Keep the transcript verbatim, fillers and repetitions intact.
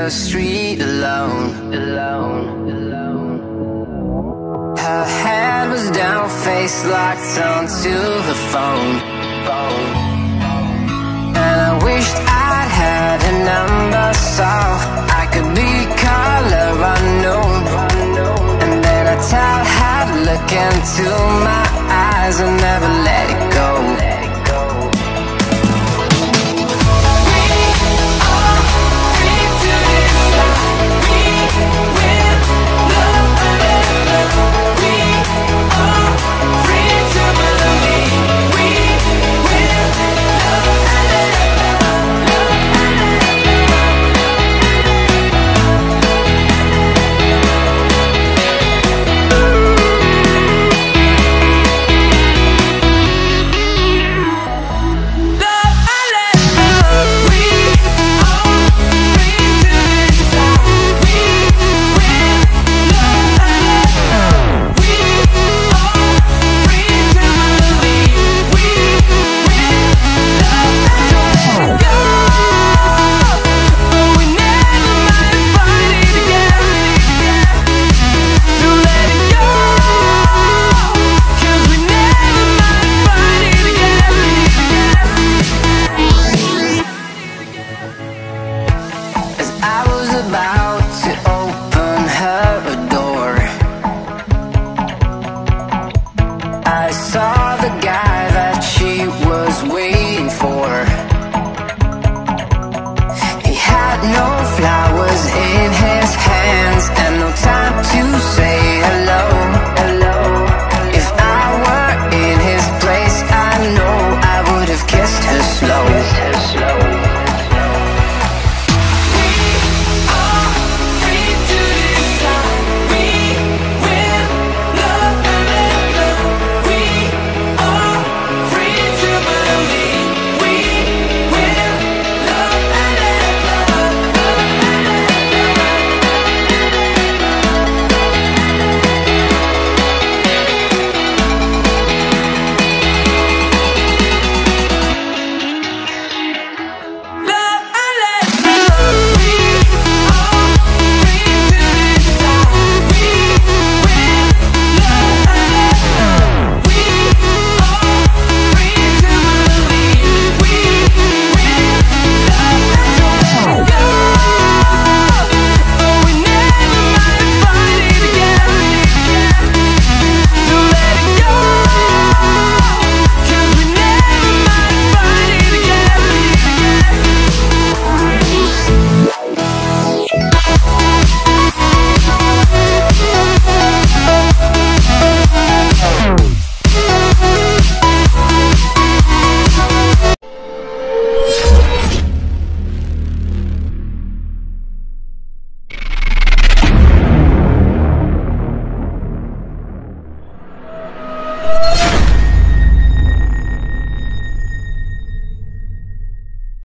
the street alone, alone, alone. Her head was down, face locked onto the phone, phone. And I wished I'd had a number so I could be color unknown. And then I tell her to look into my eyes and never let it go. About to open her a door, I saw the guy that she was waiting for. He had no flowers in his hands and no time to say hello, hello. If I were in his place, I know I would have kissed her slow.